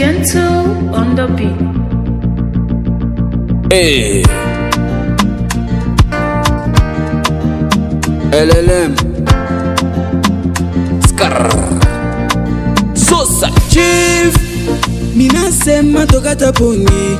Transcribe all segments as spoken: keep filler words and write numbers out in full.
Gentle on the beat. Hey. L L M Skr Sosa Chief Minasema tokata pongi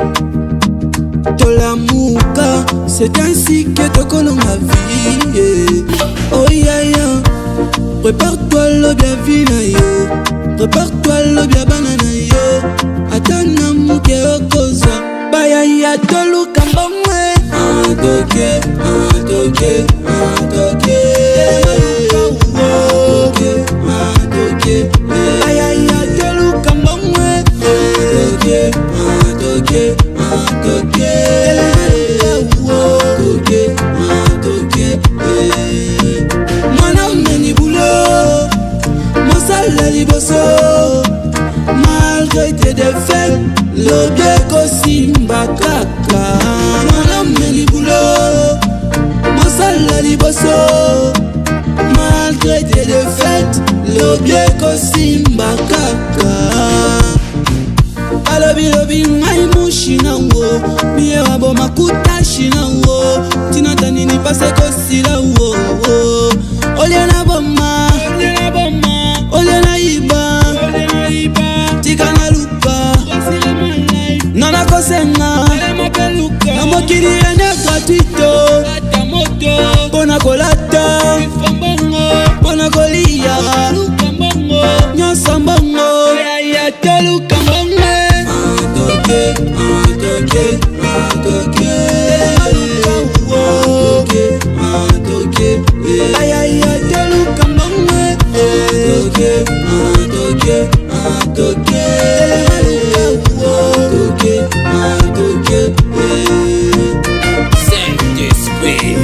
Tolamuka c'est ainsi que tokolo ma vie yeah. Oh yeah yeah. Prépare-toi le bien vina yo. Prépare-toi le bien banana yo. Atana muke okoza Baya ya tolu kambamwe Antoke, antoke, antoke Antoke, antoke Baya ya tolu kambamwe Antoke, antoke, antoke Antoke, antoke Mana meni boulot Mosala liboso Malgré tes défaites L'objet kosimba kaka Mana meni boulot Mosala liboso Malgré tes défaites L'objet kosimba kaka Alobi lobi ngai mushina wo Miye wabo makuta shina wo Tina tanini pase kosila wo Oliana boma Oliana iba Tika na luka Nana kosenga Na mokiri ene gratuito Bona kolata Bona kolia Nyosa mbongo Ya toluka mbongo Antoke, antoke, antoke Antoke, antoke Aya ya toluka mbongo Antoke, antoke, antoke Antoke, antoke Saint-Esprit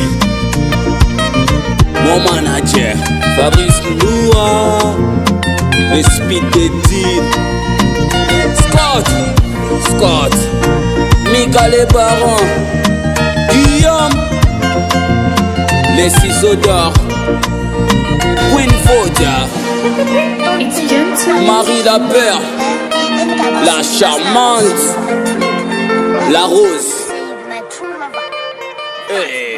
Mon manager Fabrice Noua Le speed de deal Scott Scott Mika les parents Guillaume Les ciseaux d'or Queen Fodia It's Gentle. Marie la peur La charmante La rose hey.